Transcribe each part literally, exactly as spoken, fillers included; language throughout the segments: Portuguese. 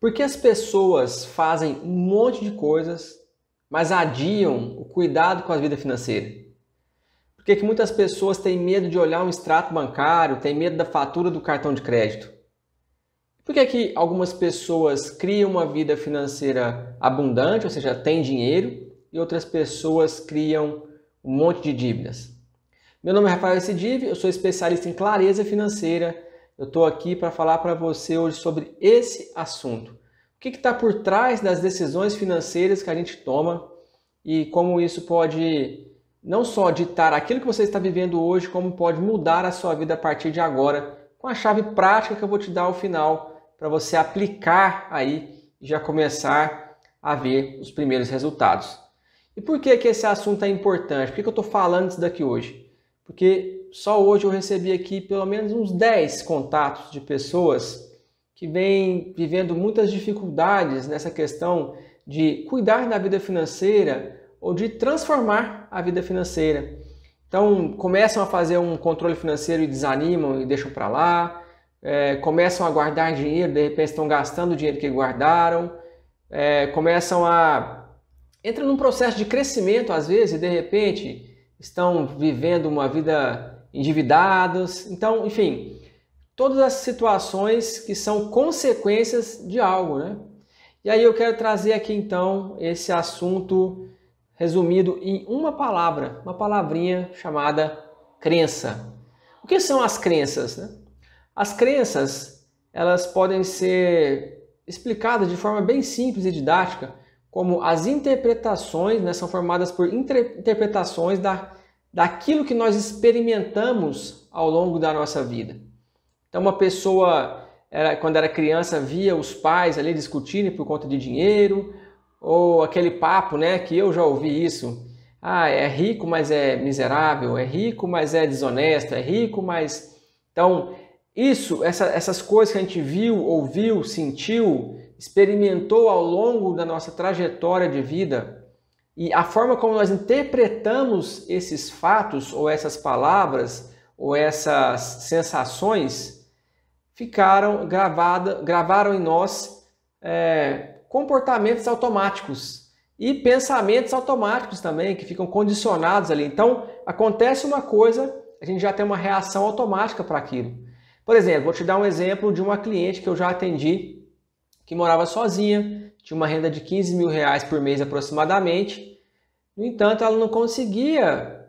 Por que as pessoas fazem um monte de coisas, mas adiam o cuidado com a vida financeira? Por que que muitas pessoas têm medo de olhar um extrato bancário, têm medo da fatura do cartão de crédito? Por que que algumas pessoas criam uma vida financeira abundante, ou seja, têm dinheiro, e outras pessoas criam um monte de dívidas? Meu nome é Rafael Sidive, eu sou especialista em clareza financeira. Eu estou aqui para falar para você hoje sobre esse assunto. O que está por trás das decisões financeiras que a gente toma e como isso pode não só ditar aquilo que você está vivendo hoje, como pode mudar a sua vida a partir de agora, com a chave prática que eu vou te dar ao final, para você aplicar aí e já começar a ver os primeiros resultados. E por que que esse assunto é importante? Por que que eu estou falando isso daqui hoje? Porque só hoje eu recebi aqui pelo menos uns dez contatos de pessoas que vêm vivendo muitas dificuldades nessa questão de cuidar da vida financeira ou de transformar a vida financeira. Então começam a fazer um controle financeiro e desanimam e deixam para lá, é, começam a guardar dinheiro, de repente estão gastando o dinheiro que guardaram, é, começam a... entram num processo de crescimento às vezes e de repente estão vivendo uma vida endividados. Então, enfim, todas as situações que são consequências de algo, né? E aí eu quero trazer aqui então esse assunto resumido em uma palavra, uma palavrinha chamada crença. O que são as crenças, né? As crenças, elas podem ser explicadas de forma bem simples e didática, como as interpretações, né, são formadas por interpretações da, daquilo que nós experimentamos ao longo da nossa vida. Então uma pessoa, era, quando era criança, via os pais ali discutirem por conta de dinheiro, ou aquele papo, né, que eu já ouvi isso, ah, é rico, mas é miserável, é rico, mas é desonesto, é rico, mas... Então, isso, essa, essas coisas que a gente viu, ouviu, sentiu, experimentou ao longo da nossa trajetória de vida e a forma como nós interpretamos esses fatos ou essas palavras ou essas sensações ficaram gravadas, gravaram em nós é, comportamentos automáticos e pensamentos automáticos também que ficam condicionados ali. Então acontece uma coisa, a gente já tem uma reação automática para aquilo. Por exemplo, vou te dar um exemplo de uma cliente que eu já atendi, que morava sozinha, tinha uma renda de quinze mil reais por mês aproximadamente. No entanto, ela não conseguia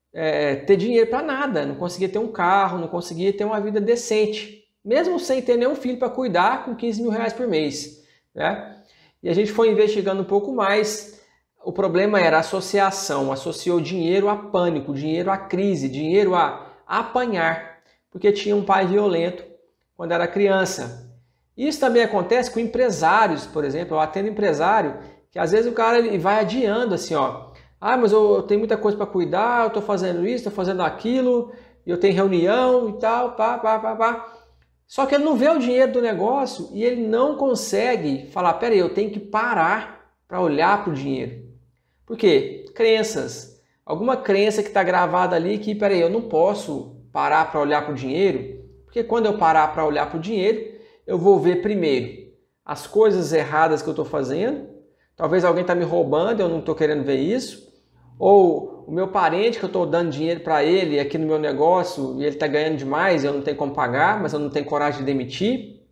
é, ter dinheiro para nada, não conseguia ter um carro, não conseguia ter uma vida decente, mesmo sem ter nenhum filho para cuidar, com quinze mil reais por mês, né? E a gente foi investigando um pouco mais. O problema era a associação, associou dinheiro a pânico, dinheiro a crise, dinheiro a apanhar, porque tinha um pai violento quando era criança. Isso também acontece com empresários, por exemplo. Eu atendo empresário que às vezes o cara ele vai adiando assim, ó. Ah, mas eu tenho muita coisa para cuidar, eu estou fazendo isso, estou fazendo aquilo, eu tenho reunião e tal, pá, pá, pá, pá. Só que ele não vê o dinheiro do negócio e ele não consegue falar, peraí, eu tenho que parar para olhar para o dinheiro. Por quê? Crenças. Alguma crença que está gravada ali que, peraí, eu não posso parar para olhar para o dinheiro, porque quando eu parar para olhar para o dinheiro, eu vou ver primeiro as coisas erradas que eu estou fazendo, talvez alguém está me roubando, eu não estou querendo ver isso, ou o meu parente que eu estou dando dinheiro para ele aqui no meu negócio e ele está ganhando demais, eu não tenho como pagar, mas eu não tenho coragem de demitir,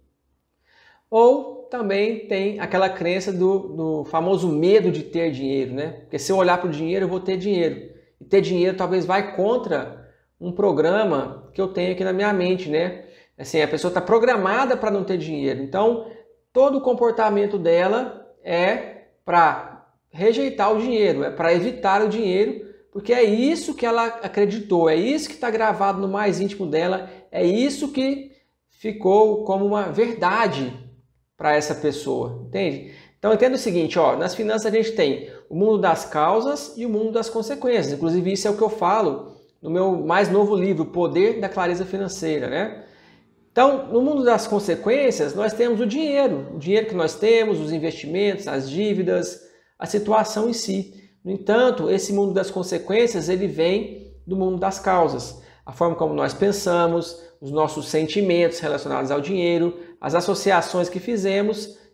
ou também tem aquela crença do, do famoso medo de ter dinheiro, né? Porque se eu olhar para o dinheiro, eu vou ter dinheiro, e ter dinheiro talvez vai contra um programa que eu tenho aqui na minha mente, né? Assim, a pessoa está programada para não ter dinheiro. Então, todo o comportamento dela é para rejeitar o dinheiro, é para evitar o dinheiro, porque é isso que ela acreditou, é isso que está gravado no mais íntimo dela, é isso que ficou como uma verdade para essa pessoa, entende? Então, entenda o seguinte, ó, nas finanças a gente tem o mundo das causas e o mundo das consequências. Inclusive, isso é o que eu falo no meu mais novo livro, O Poder da Clareza Financeira, né? Então, no mundo das consequências, nós temos o dinheiro, o dinheiro que nós temos, os investimentos, as dívidas, a situação em si. No entanto, esse mundo das consequências, ele vem do mundo das causas. A forma como nós pensamos, os nossos sentimentos relacionados ao dinheiro, as associações que fizemos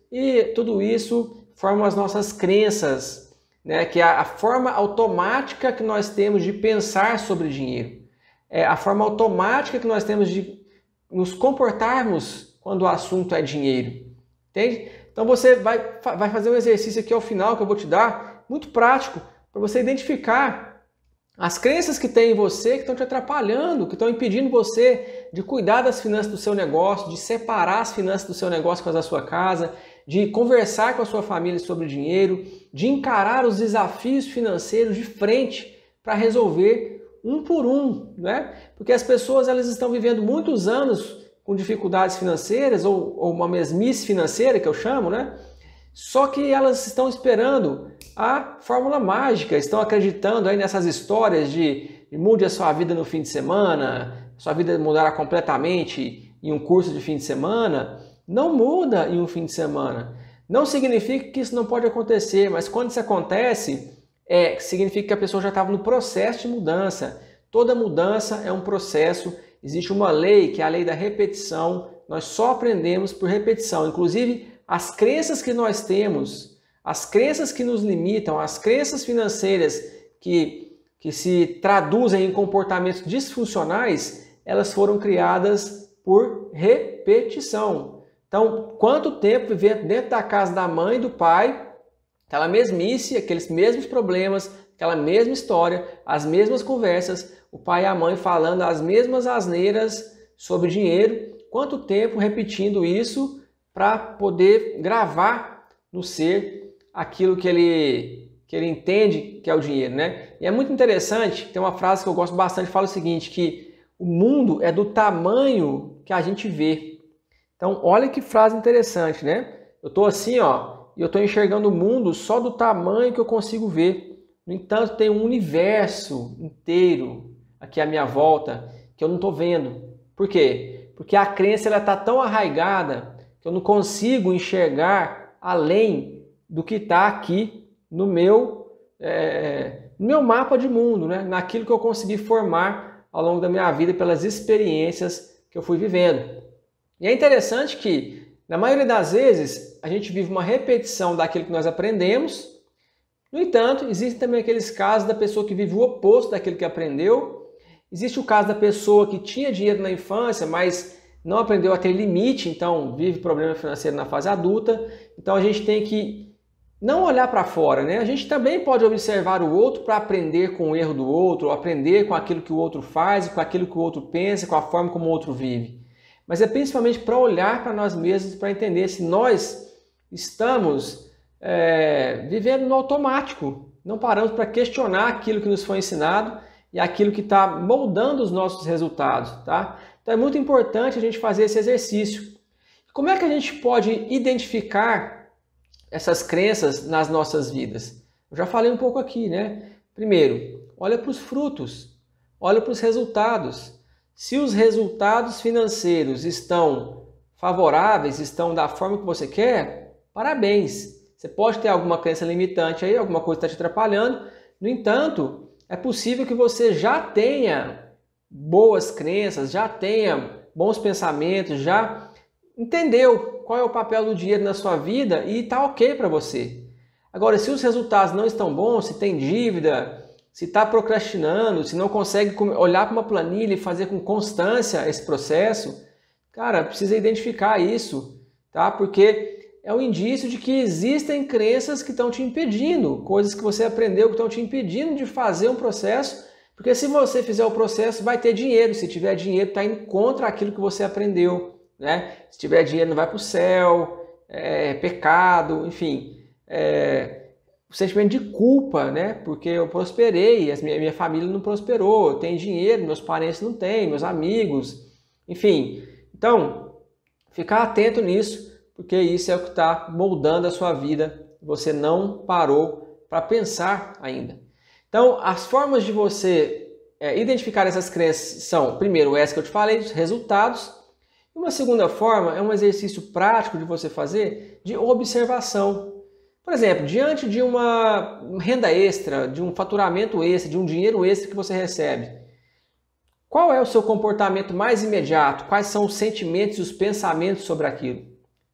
e tudo isso forma as nossas crenças, né? Que é a forma automática que nós temos de pensar sobre dinheiro. É a forma automática que nós temos de nos comportarmos quando o assunto é dinheiro. Entende? Então você vai, vai fazer um exercício aqui ao final que eu vou te dar, muito prático, para você identificar as crenças que tem em você que estão te atrapalhando, que estão impedindo você de cuidar das finanças do seu negócio, de separar as finanças do seu negócio com as da sua casa, de conversar com a sua família sobre dinheiro, de encarar os desafios financeiros de frente para resolver um por um, né? Porque as pessoas elas estão vivendo muitos anos com dificuldades financeiras ou, ou uma mesmice financeira que eu chamo, né? Só que elas estão esperando a fórmula mágica, estão acreditando aí nessas histórias de, de mude a sua vida no fim de semana, sua vida mudará completamente em um curso de fim de semana. Não muda em um fim de semana. Não significa que isso não pode acontecer, mas quando isso acontece, é, significa que a pessoa já estava no processo de mudança. Toda mudança é um processo. Existe uma lei, que é a lei da repetição. Nós só aprendemos por repetição. Inclusive, as crenças que nós temos, as crenças que nos limitam, as crenças financeiras que, que se traduzem em comportamentos disfuncionais, elas foram criadas por repetição. Então, quanto tempo viver dentro da casa da mãe e do pai, aquela mesmice, aqueles mesmos problemas, aquela mesma história, as mesmas conversas, o pai e a mãe falando as mesmas asneiras sobre dinheiro, quanto tempo repetindo isso para poder gravar no ser aquilo que ele, que ele entende que é o dinheiro, né? E é muito interessante, tem uma frase que eu gosto bastante, fala o seguinte, que o mundo é do tamanho que a gente vê. Então, olha que frase interessante, né? Eu estou assim, ó, e eu estou enxergando o mundo só do tamanho que eu consigo ver. No entanto, tem um universo inteiro aqui à minha volta que eu não estou vendo. Por quê? Porque a crença está tão arraigada que eu não consigo enxergar além do que está aqui no meu, é, no meu mapa de mundo, né? Naquilo que eu consegui formar ao longo da minha vida pelas experiências que eu fui vivendo. E é interessante que, na maioria das vezes, a gente vive uma repetição daquilo que nós aprendemos. No entanto, existem também aqueles casos da pessoa que vive o oposto daquilo que aprendeu. Existe o caso da pessoa que tinha dinheiro na infância, mas não aprendeu a ter limite, então vive problema financeiro na fase adulta. Então a gente tem que não olhar para fora, né? A gente também pode observar o outro para aprender com o erro do outro, ou aprender com aquilo que o outro faz, com aquilo que o outro pensa, com a forma como o outro vive. Mas é principalmente para olhar para nós mesmos, para entender se nós estamos é, vivendo no automático. Não paramos para questionar aquilo que nos foi ensinado e aquilo que está moldando os nossos resultados, tá? Então é muito importante a gente fazer esse exercício. Como é que a gente pode identificar essas crenças nas nossas vidas? Eu já falei um pouco aqui, né? Primeiro, olha para os frutos, olha para os resultados. Se os resultados financeiros estão favoráveis, estão da forma que você quer, parabéns. Você pode ter alguma crença limitante aí, alguma coisa está te atrapalhando. No entanto, é possível que você já tenha boas crenças, já tenha bons pensamentos, já entendeu qual é o papel do dinheiro na sua vida e está ok para você. Agora, se os resultados não estão bons, se tem dívida, se está procrastinando, se não consegue olhar para uma planilha e fazer com constância esse processo, cara, precisa identificar isso, tá? Porque é um indício de que existem crenças que estão te impedindo, coisas que você aprendeu que estão te impedindo de fazer um processo, porque se você fizer o processo, vai ter dinheiro. Se tiver dinheiro, está indo contra aquilo que você aprendeu, né? Se tiver dinheiro, não vai para o céu, é pecado, enfim, é... o sentimento de culpa, né? Porque eu prosperei, a minha, minha família não prosperou, eu tenho dinheiro, meus parentes não têm, meus amigos, enfim. Então, ficar atento nisso, porque isso é o que está moldando a sua vida. Você não parou para pensar ainda. Então, as formas de você é, identificar essas crenças são, primeiro, essa que eu te falei, os resultados. Uma segunda forma é um exercício prático de você fazer de observação. Por exemplo, diante de uma renda extra, de um faturamento extra, de um dinheiro extra que você recebe, qual é o seu comportamento mais imediato? Quais são os sentimentos e os pensamentos sobre aquilo?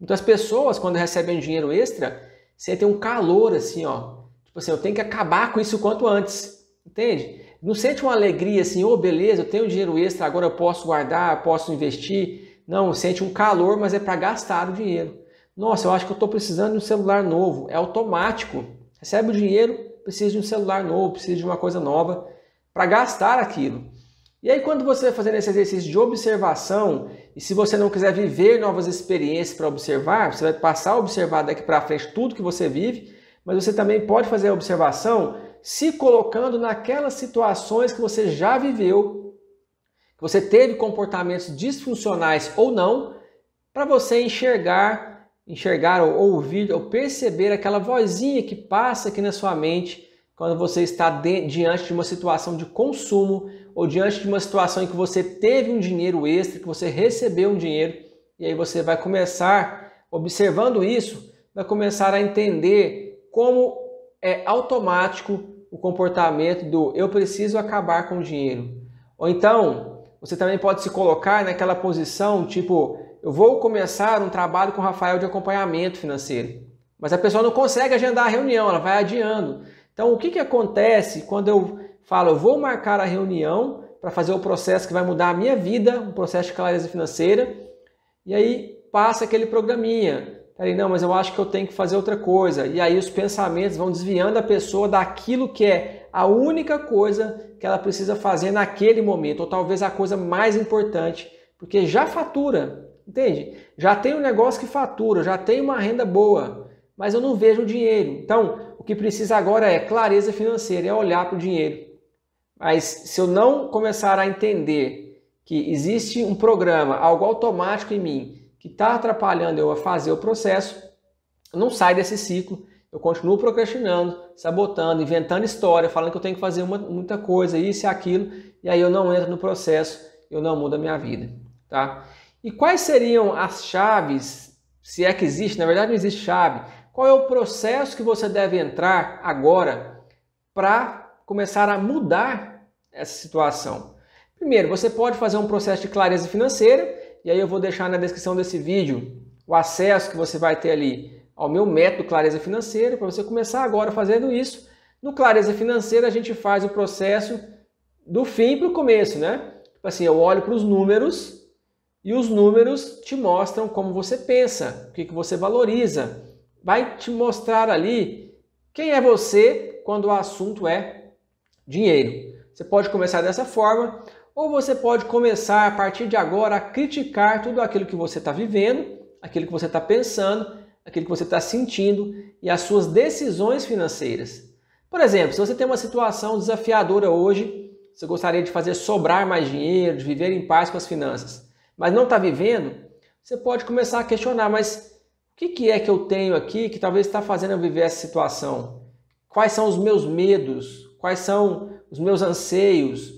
Muitas pessoas, quando recebem dinheiro extra, sentem um calor assim, ó. Tipo assim, eu tenho que acabar com isso o quanto antes, entende? Não sente uma alegria assim, ô, oh, beleza, eu tenho dinheiro extra, agora eu posso guardar, posso investir. Não, sente um calor, mas é para gastar o dinheiro. Nossa, eu acho que eu estou precisando de um celular novo. É automático. Recebe o dinheiro, precisa de um celular novo, precisa de uma coisa nova para gastar aquilo. E aí quando você vai fazendo esse exercício de observação, e se você não quiser viver novas experiências para observar, você vai passar a observar daqui para frente tudo que você vive, mas você também pode fazer a observação se colocando naquelas situações que você já viveu, que você teve comportamentos disfuncionais ou não, para você enxergar, enxergar ou ouvir ou perceber aquela vozinha que passa aqui na sua mente quando você está de, diante de uma situação de consumo ou diante de uma situação em que você teve um dinheiro extra, que você recebeu um dinheiro, e aí você vai começar, observando isso, vai começar a entender como é automático o comportamento do eu preciso acabar com o dinheiro. Ou então, você também pode se colocar naquela posição, tipo, eu vou começar um trabalho com o Rafael de acompanhamento financeiro. Mas a pessoa não consegue agendar a reunião, ela vai adiando. Então, o que, que acontece quando eu falo, eu vou marcar a reunião para fazer o processo que vai mudar a minha vida, um processo de clareza financeira, e aí passa aquele programinha. Peraí, não, mas eu acho que eu tenho que fazer outra coisa. E aí os pensamentos vão desviando a pessoa daquilo que é a única coisa que ela precisa fazer naquele momento, ou talvez a coisa mais importante, porque já fatura, entende? Já tem um negócio que fatura, já tem uma renda boa, mas eu não vejo o dinheiro. Então, o que precisa agora é clareza financeira, é olhar para o dinheiro. Mas se eu não começar a entender que existe um programa, algo automático em mim, que está atrapalhando eu a fazer o processo, eu não saio desse ciclo, eu continuo procrastinando, sabotando, inventando história, falando que eu tenho que fazer uma, muita coisa, isso e aquilo, e aí eu não entro no processo, eu não mudo a minha vida. Tá? E quais seriam as chaves, se é que existe, na verdade não existe chave, qual é o processo que você deve entrar agora para começar a mudar essa situação? Primeiro, você pode fazer um processo de clareza financeira, e aí eu vou deixar na descrição desse vídeo o acesso que você vai ter ali ao meu método Clareza Financeira, para você começar agora fazendo isso. No Clareza Financeira a gente faz o processo do fim para o começo, né? Tipo assim, eu olho para os números e os números te mostram como você pensa, o que, que você valoriza. Vai te mostrar ali quem é você quando o assunto é dinheiro. Você pode começar dessa forma, ou você pode começar a partir de agora a criticar tudo aquilo que você está vivendo, aquilo que você está pensando, aquilo que você está sentindo e as suas decisões financeiras. Por exemplo, se você tem uma situação desafiadora hoje, você gostaria de fazer sobrar mais dinheiro, de viver em paz com as finanças, mas não está vivendo, você pode começar a questionar, mas o que, que é que eu tenho aqui que talvez está fazendo eu viver essa situação? Quais são os meus medos? Quais são os meus anseios?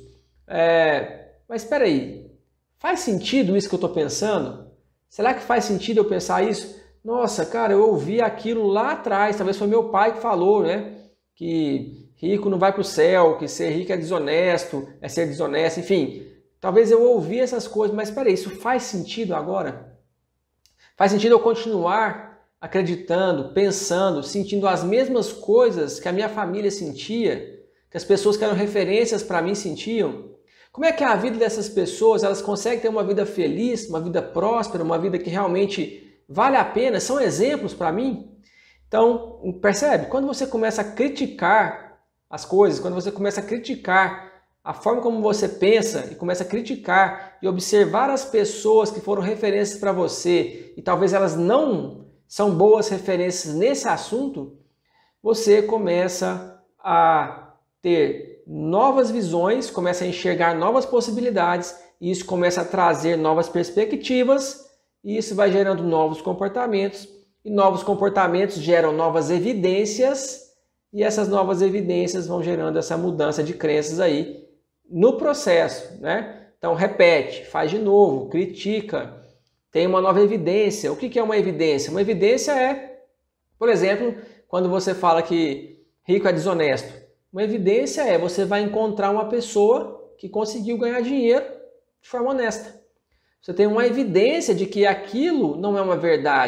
É, mas espera aí, faz sentido isso que eu estou pensando? Será que faz sentido eu pensar isso? Nossa, cara, eu ouvi aquilo lá atrás, talvez foi meu pai que falou, né? Que rico não vai para o céu, que ser rico é desonesto, é ser desonesto, enfim. Talvez eu ouvi essas coisas, mas espera aí, isso faz sentido agora? Faz sentido eu continuar acreditando, pensando, sentindo as mesmas coisas que a minha família sentia, que as pessoas que eram referências para mim sentiam? Como é que é a vida dessas pessoas, elas conseguem ter uma vida feliz, uma vida próspera, uma vida que realmente vale a pena? São exemplos para mim? Então, percebe? Quando você começa a criticar as coisas, quando você começa a criticar a forma como você pensa e começa a criticar e observar as pessoas que foram referências para você e talvez elas não são boas referências nesse assunto, você começa a ter novas visões, começa a enxergar novas possibilidades, e isso começa a trazer novas perspectivas, e isso vai gerando novos comportamentos, e novos comportamentos geram novas evidências, e essas novas evidências vão gerando essa mudança de crenças aí no processo, né? Então repete, faz de novo, critica, tem uma nova evidência. O que é uma evidência? Uma evidência é, por exemplo, quando você fala que rico é desonesto. Uma evidência é você vai encontrar uma pessoa que conseguiu ganhar dinheiro de forma honesta. Você tem uma evidência de que aquilo não é uma verdade.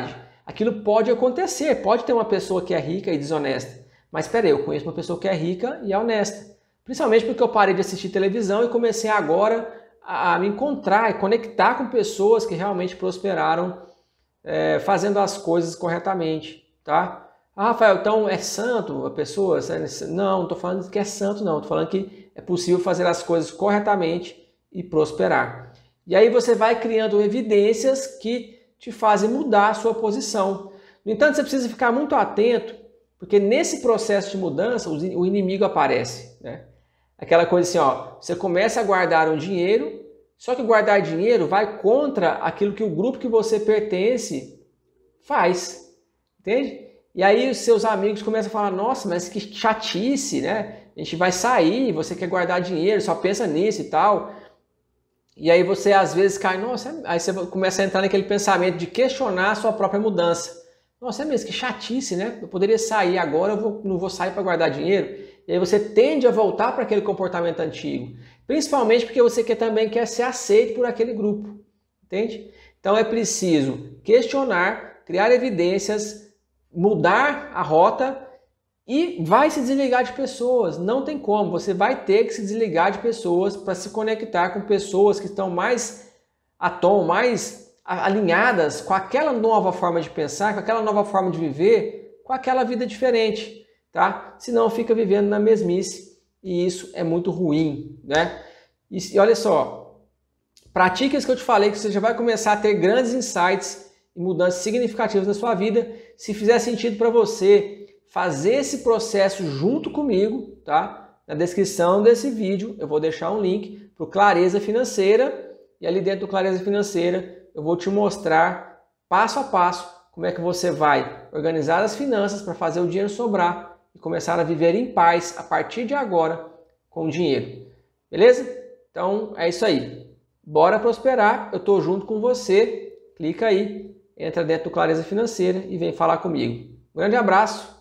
Aquilo pode acontecer, pode ter uma pessoa que é rica e desonesta. Mas espera aí, eu conheço uma pessoa que é rica e é honesta. Principalmente porque eu parei de assistir televisão e comecei agora a me encontrar e conectar com pessoas que realmente prosperaram é, fazendo as coisas corretamente, tá? Ah, Rafael, então é santo a pessoa? Não, não estou falando que é santo, não. Estou falando que é possível fazer as coisas corretamente e prosperar. E aí você vai criando evidências que te fazem mudar a sua posição. No entanto, você precisa ficar muito atento, porque nesse processo de mudança o inimigo aparece, né? Aquela coisa assim, ó, você começa a guardar um dinheiro, só que guardar dinheiro vai contra aquilo que o grupo que você pertence faz, entende? E aí os seus amigos começam a falar, nossa, mas que chatice, né? A gente vai sair, você quer guardar dinheiro, só pensa nisso e tal. E aí você às vezes cai, nossa, aí você começa a entrar naquele pensamento de questionar a sua própria mudança. Nossa, é mesmo, que chatice, né? Eu poderia sair agora, eu vou, não vou sair para guardar dinheiro. E aí você tende a voltar para aquele comportamento antigo. Principalmente porque você quer, também quer ser aceito por aquele grupo. Entende? Então é preciso questionar, criar evidências, mudar a rota e vai se desligar de pessoas. Não tem como. Você vai ter que se desligar de pessoas para se conectar com pessoas que estão mais a tom, mais alinhadas com aquela nova forma de pensar, com aquela nova forma de viver, com aquela vida diferente. Tá? Senão fica vivendo na mesmice e isso é muito ruim, né? E, e olha só, pratique isso que eu te falei, que você já vai começar a ter grandes insights e mudanças significativas na sua vida. Se fizer sentido para você fazer esse processo junto comigo, tá? Na descrição desse vídeo eu vou deixar um link para o Clareza Financeira e ali dentro do Clareza Financeira eu vou te mostrar passo a passo como é que você vai organizar as finanças para fazer o dinheiro sobrar e começar a viver em paz a partir de agora com o dinheiro. Beleza? Então é isso aí. Bora prosperar, eu estou junto com você. Clica aí, entra dentro do Clareza Financeira e vem falar comigo. Um grande abraço